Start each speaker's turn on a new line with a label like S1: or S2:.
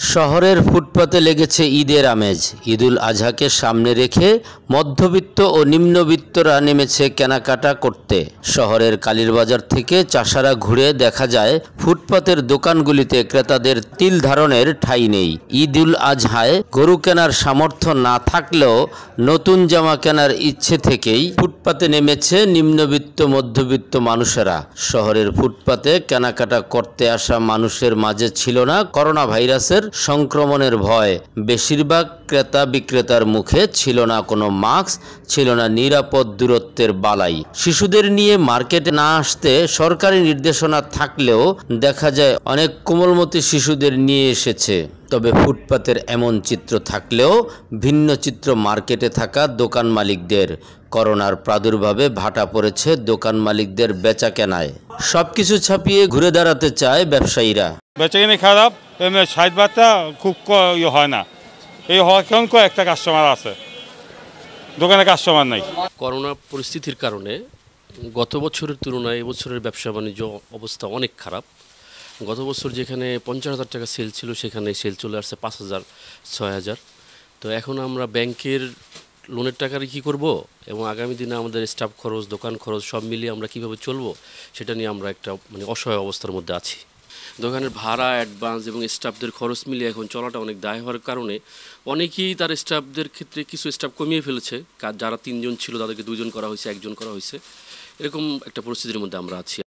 S1: শহরের ফুটপাতে লেগেছে ঈদের আমেজ। ঈদুল আজহাকে সামনে রেখে মধ্যবিত্ত ও নিম্নবিত্তরা নেমেছে কেনাকাটা করতে। শহরের কালীরবাজার থেকে চাষারা ঘুরে দেখা যায় ফুটপাতের দোকানগুলিতে ক্রেতাদের তিল ধারণের ঠাঁই নেই। ঈদুল আজহায় গরু কেনার সামর্থ্য না থাকলেও নতুন জামা কেনার ইচ্ছে থেকেই ফুটপাতে নেমেছে নিম্নবিত্ত মধ্যবিত্ত মানুষেরা। শহরের ফুটপাতে কেনাকাটা করতে আসা মানুষের মাঝে ছিল না করোনা ভাইরাসের সংক্রমণের ভয়। বেশিরভাগ ক্রেতা বিক্রেতার মুখে ছিল না কোনো মাস্ক, ছিল না নিরাপদ দূরত্বের বালাই। শিশুদের নিয়ে মার্কেটে না আসতে সরকারি নির্দেশনা থাকলেও দেখা যায় অনেক কোমলমতি শিশুদের নিয়ে এসেছে। তবে ফুটপাতের এমন চিত্র থাকলেও ভিন্ন চিত্র মার্কেটে থাকা দোকান মালিকদের। করোনার প্রাদুর্ভাবে ভাটা পড়েছে দোকান মালিকদের বেচা কেনায়। সবকিছু ছাপিয়ে ঘুরে দাঁড়াতে চায় ব্যবসায়ীরা।
S2: বেচাকেনি খারাপ, ষাট বারটা খুব হয় না। এই হওয়ার কারণ কয়েকটা কাস্টমার আছে, দোকানে কাস্টমার নাই।
S3: করোনা পরিস্থিতির কারণে গত বছরের তুলনায় এবছরের ব্যবসা বাণিজ্য অবস্থা অনেক খারাপ। গত বছর যেখানে 50,000 টাকা সেল ছিল সেখানে সেল চলে আসছে 5,000, 6,000। তো এখন আমরা ব্যাংকের লোনের টাকার কী করব এবং আগামী দিনে আমাদের স্টাফ খরচ, দোকান খরচ সব মিলিয়ে আমরা কীভাবে চলবো সেটা নিয়ে আমরা একটা অসহায় অবস্থার মধ্যে আছি। দোকানের ভাড়া, অ্যাডভান্স এবং স্টাফদের খরচ মিলিয়ে এখন চলাটা অনেক দায় হওয়ার কারণে অনেকেই তার স্টাফদের ক্ষেত্রে কিছু স্টাফ কমিয়ে ফেলেছে। যারা 3 জন ছিল তাদেরকে 2 জন করা হয়েছে, 1 জন করা হয়েছে। এরকম একটা পরিস্থিতির মধ্যে আমরা আছি।